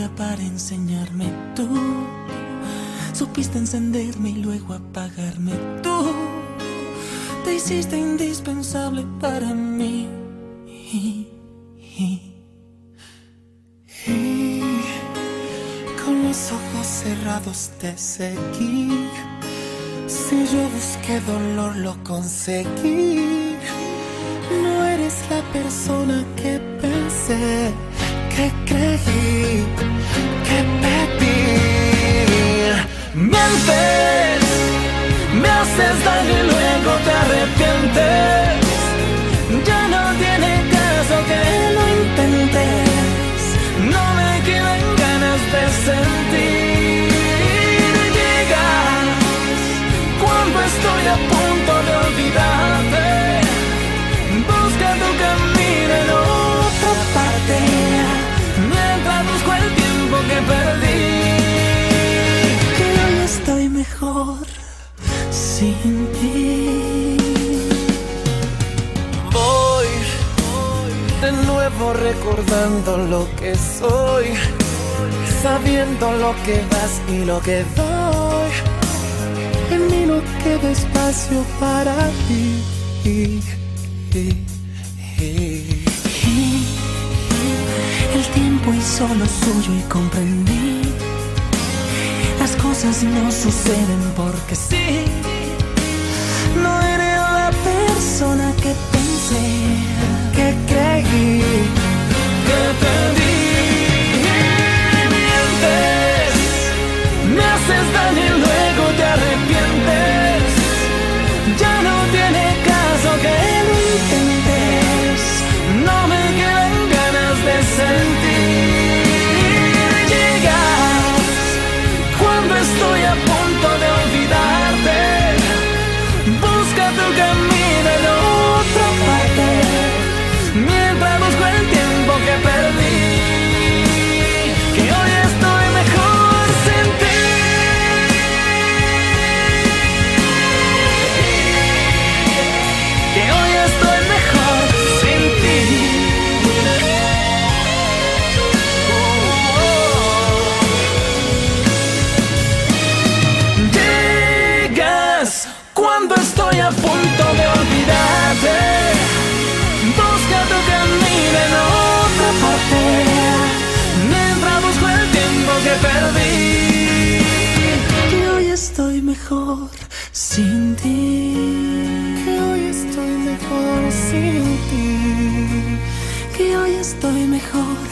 para enseñarme tú. Supiste encenderme y luego apagarme tú. Te hiciste indispensable para mí. Y con los ojos cerrados te seguí. Si yo busqué dolor lo conseguí. No eres la persona que pensé, que creí, que pedí. Mientes, me haces daño y luego te arrepientes. Ya no tiene caso que lo intentes. No me quedan ganas de sentir. Llegas cuando estoy a punto de olvidarte. Busca tu camino en otra parte, mientras busco el tiempo que perdí. Que hoy estoy mejor sin ti. Voy de nuevo recordando lo que soy, sabiendo lo que das y lo que doy. En mí no queda espacio para ti. El tiempo hizo lo suyo y comprendí. Las cosas no suceden porque sí. No eres la persona que pensé, que creí, que pedí. Mientes, me haces daño y luego te arrepientes. Ya no tiene caso que lo intentes. No me quedan ganas de sentir. Llegas cuando estoy a punto de olvidarte. Busca tu camino en otra parte, mientras busco el tiempo que perdí. Que hoy estoy mejor sin ti. Que hoy estoy mejor sin ti. Llegas cuando estoy a punto de olvidarte. Busca tu camino en otra parte, mientras busco el tiempo que perdí. Que hoy estoy mejor sin ti. Que hoy estoy mejor sin ti. Que hoy estoy mejor